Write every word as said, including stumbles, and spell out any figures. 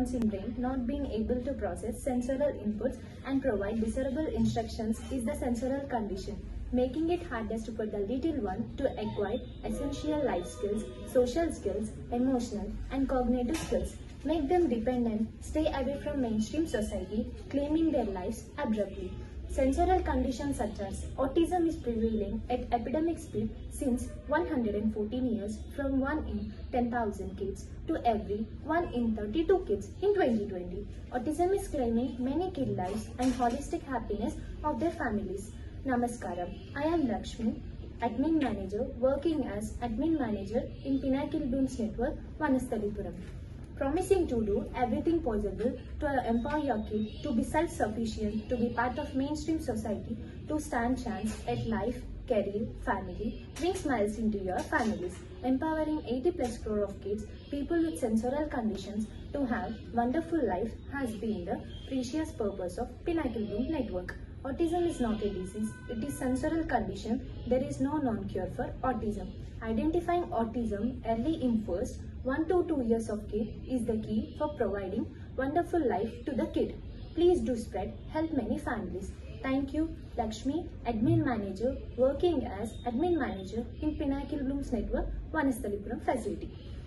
neurons in brain not being able to process sensorial inputs and provide desirable instructions is the sensorial condition, making it hardest for the little one to acquire essential life skills, social skills, emotional and cognitive skills. Make them dependent, stay away from mainstream society, claiming their lives abruptly. Sensorial conditions such as autism is prevailing at epidemic speed since one hundred fourteen years, from one in ten thousand kids to every one in thirty-two kids in twenty twenty. Autism is claiming many kid lives and holistic happiness of their families. Namaskaram, I am Lakshmi, Admin Manager, working as Admin Manager in Pinnacle Blooms Network, Vanasthalipuram. Promising to do everything possible to empower your kid to be self-sufficient, to be part of mainstream society, to stand chance at life, career, family, bring smiles into your families. Empowering eighty plus crore of kids, people with sensorial conditions, to have wonderful life has been the precious purpose of Pinnacle Bloom Network. Autism is not a disease, it is sensorial condition. There is no known cure for autism. Identifying autism early in first one to two years of kid is the key for providing wonderful life to the kid. Please do spread, help many families. Thank you, Lakshmi, Admin Manager, working as Admin Manager in Pinnacle Blooms Network, Vanasthalipuram facility.